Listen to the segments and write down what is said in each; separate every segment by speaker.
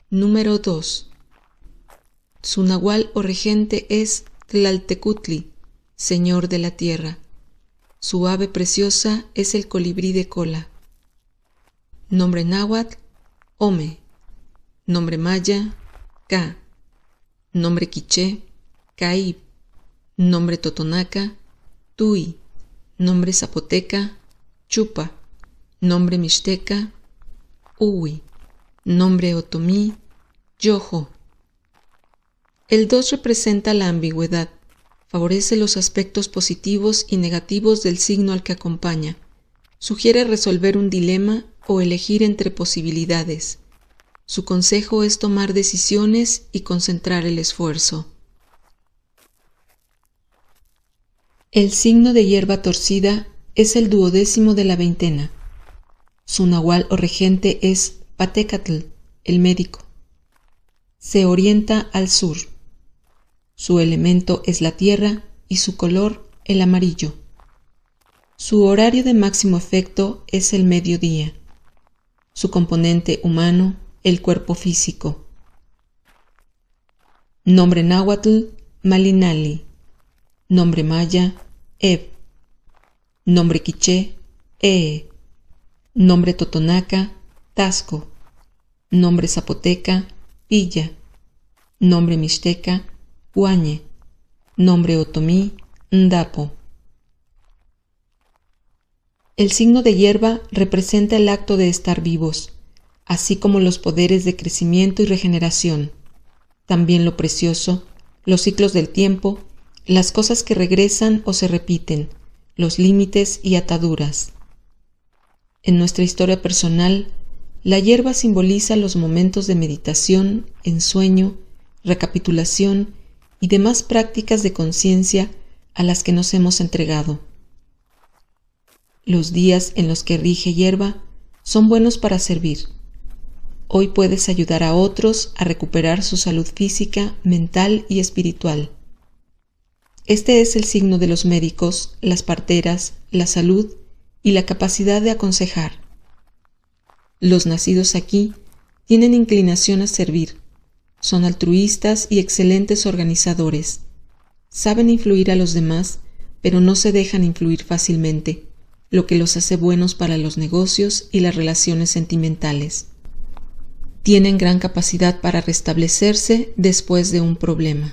Speaker 1: Número 2. Su nahual o regente es Tlaltecutli, señor de la tierra. Su ave preciosa es el colibrí de cola. Nombre náhuatl, Ome. Nombre maya, Ca. Nombre quiché, Caib. Nombre totonaca, Tui. Nombre zapoteca, Chupa. Nombre mixteca, Uwi. Nombre otomí, Yojo. El 2 representa la ambigüedad. Favorece los aspectos positivos y negativos del signo al que acompaña. Sugiere resolver un dilema o elegir entre posibilidades. Su consejo es tomar decisiones y concentrar el esfuerzo. El signo de hierba torcida es el 12º de la veintena. Su nahual o regente es Patecatl, el médico. Se orienta al sur. Su elemento es la tierra y su color el amarillo. Su horario de máximo efecto es el mediodía. Su componente humano, el cuerpo físico. Nombre náhuatl, Malinali. Nombre maya, Eb. Nombre quiché, Ee. Nombre totonaca, Tasco. Nombre zapoteca, Pilla. Nombre mixteca, Huañe. Nombre otomí, Ndapo. El signo de hierba representa el acto de estar vivos, así como los poderes de crecimiento y regeneración, también lo precioso, los ciclos del tiempo, las cosas que regresan o se repiten, los límites y ataduras. En nuestra historia personal, la hierba simboliza los momentos de meditación, ensueño, recapitulación y demás prácticas de conciencia a las que nos hemos entregado. Los días en los que rige hierba son buenos para servir. Hoy puedes ayudar a otros a recuperar su salud física, mental y espiritual. Este es el signo de los médicos, las parteras, la salud y la capacidad de aconsejar. Los nacidos aquí tienen inclinación a servir, son altruistas y excelentes organizadores. Saben influir a los demás, pero no se dejan influir fácilmente, lo que los hace buenos para los negocios y las relaciones sentimentales. Tienen gran capacidad para restablecerse después de un problema.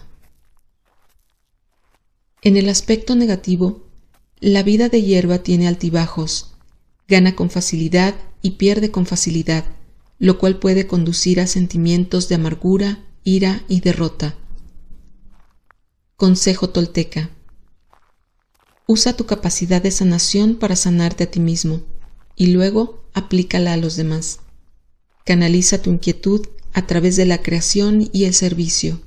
Speaker 1: En el aspecto negativo, la vida de hierba tiene altibajos, gana con facilidad y pierde con facilidad, lo cual puede conducir a sentimientos de amargura, ira y derrota. Consejo tolteca. Usa tu capacidad de sanación para sanarte a ti mismo y luego aplícala a los demás. Canaliza tu inquietud a través de la creación y el servicio.